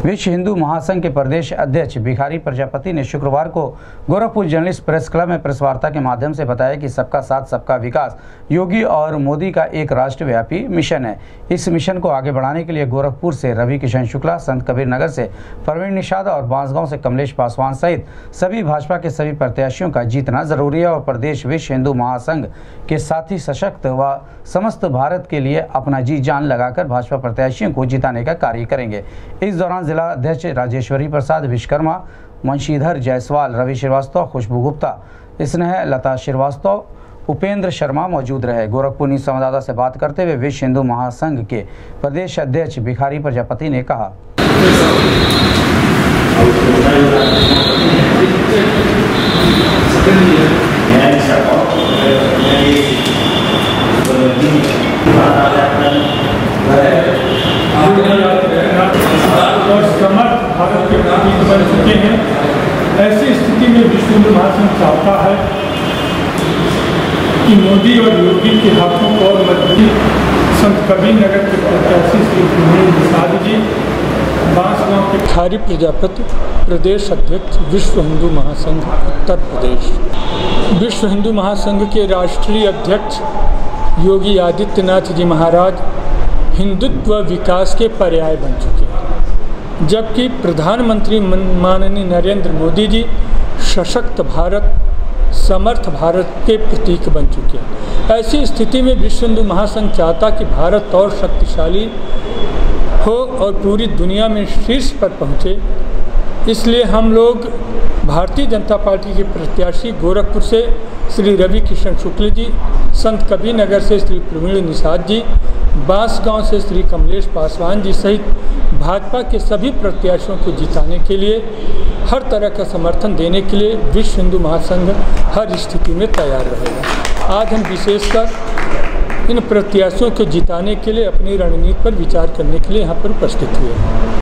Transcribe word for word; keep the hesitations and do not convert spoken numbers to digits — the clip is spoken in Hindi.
विश्व हिंदू महासंघ के प्रदेश अध्यक्ष भिखारी प्रजापति ने शुक्रवार को गोरखपुर जर्नलिस्ट प्रेस क्लब में प्रेस वार्ता के माध्यम से बताया कि सबका साथ सबका विकास योगी और मोदी का एक राष्ट्रव्यापी मिशन है। इस मिशन को आगे बढ़ाने के लिए गोरखपुर से रवि किशन शुक्ला, संत कबीर नगर से प्रवीण निषाद और बांसगांव से कमलेश पासवान सहित सभी भाजपा के सभी प्रत्याशियों का जीतना जरूरी है और प्रदेश विश्व हिंदू महासंघ के साथी सशक्त व समस्त भारत के लिए अपना जी जान लगाकर भाजपा प्रत्याशियों को जिताने का कार्य करेंगे। इस दौरान जिला अध्यक्ष राजेश्वरी प्रसाद विश्वकर्मा, वंशीधर जायसवाल, रवि श्रीवास्तव, खुशबू गुप्ता, स्नेह लता श्रीवास्तव, उपेंद्र शर्मा मौजूद रहे। गोरखपुर न्यूज संवाददाता से बात करते हुए विश्व हिंदू महासंघ के प्रदेश अध्यक्ष भिखारी प्रजापति ने कहा, और समर्थ भारत के प्रतीक बन चुके हैं। ऐसी स्थिति में विश्व हिंदू महासंघ चाहता है कि मोदी और योगी के हाथों को और मजबूत संत कबीर नगर के प्रत्याशी श्री प्रवीण निषाद जी, बांसगांव के भिखारी प्रजापति प्रदेश अध्यक्ष विश्व हिंदू महासंघ उत्तर प्रदेश। विश्व हिंदू महासंघ के राष्ट्रीय अध्यक्ष योगी आदित्यनाथ जी महाराज हिंदुत्व विकास के पर्याय बन चुके हैं, जबकि प्रधानमंत्री माननीय नरेंद्र मोदी जी सशक्त भारत, समर्थ भारत के प्रतीक बन चुके हैं। ऐसी स्थिति में विश्व हिंदू महासंघ चाहता कि भारत और शक्तिशाली हो और पूरी दुनिया में शीर्ष पर पहुँचे। इसलिए हम लोग भारतीय जनता पार्टी के प्रत्याशी गोरखपुर से श्री रवि किशन शुक्ल जी, संत कबीर नगर से श्री प्रवीण निषाद जी, बांसगांव से श्री कमलेश पासवान जी सहित भाजपा के सभी प्रत्याशियों को जिताने के लिए हर तरह का समर्थन देने के लिए विश्व हिंदू महासंघ हर स्थिति में तैयार रहेगा। आज हम विशेषकर इन प्रत्याशियों को जिताने के लिए अपनी रणनीति पर विचार करने के लिए यहाँ पर उपस्थित हुए हैं।